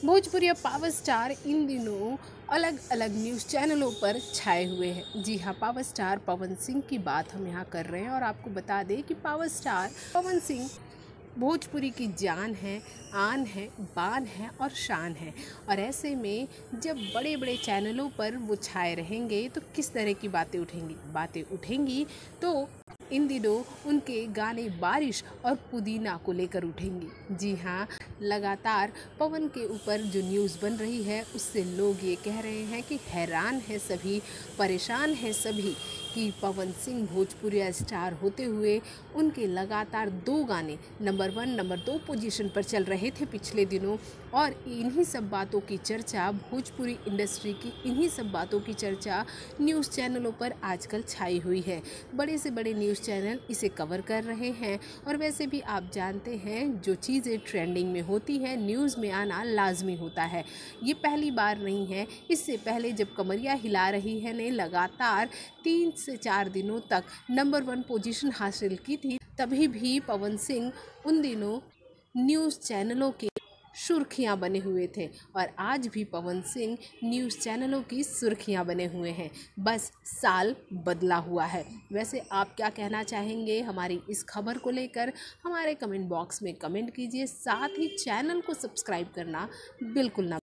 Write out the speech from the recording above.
Bhojpuri power star in दिनों अलग अलग न्यूज़ चैनलों पर छाए हुए हैं। जी हाँ, पावर स्टार पवन सिंह की बात हम यहाँ कर रहे हैं और आपको बता दें कि पावर स्टार पवन सिंह भोजपुरी की जान है, आन है, बान है और शान है। और ऐसे में जब बड़े बड़े चैनलों पर वो छाए रहेंगे तो किस तरह की बातें उठेंगी तो इन दिनों उनके गाने बारिश और पुदीना को लेकर उठेंगी। जी हाँ, लगातार पवन के ऊपर जो न्यूज़ बन रही है उससे लोग ये कह रहे हैं कि हैरान है सभी, परेशान है सभी कि पवन सिंह भोजपुरी स्टार होते हुए उनके लगातार 2 गाने नंबर 1 नंबर 2 पोजीशन पर चल रहे थे पिछले दिनों। और इन्हीं सब बातों की चर्चा, भोजपुरी इंडस्ट्री की इन्हीं सब बातों की चर्चा न्यूज़ चैनलों पर आजकल छाई हुई है। बड़े से बड़े न्यूज़ चैनल इसे कवर कर रहे हैं। और वैसे भी आप जानते हैं जो चीज़ें ट्रेंडिंग में होती है न्यूज़ में आना लाजमी होता है। ये पहली बार नहीं है, इससे पहले जब कमरिया हिला रही है ने लगातार 3 से 4 दिनों तक नंबर 1 पोजीशन हासिल की थी, तभी भी पवन सिंह उन दिनों न्यूज़ चैनलों के सुर्खियां बने हुए थे। और आज भी पवन सिंह न्यूज़ चैनलों की सुर्खियां बने हुए हैं, बस साल बदला हुआ है। वैसे आप क्या कहना चाहेंगे हमारी इस खबर को लेकर? हमारे कमेंट बॉक्स में कमेंट कीजिए, साथ ही चैनल को सब्सक्राइब करना बिल्कुल ना